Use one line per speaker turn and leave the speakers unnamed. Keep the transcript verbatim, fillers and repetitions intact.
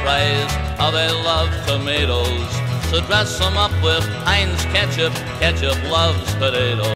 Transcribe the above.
fries, how they love tomatoes. So dress 'em up with Heinz ketchup, ketchup loves potatoes.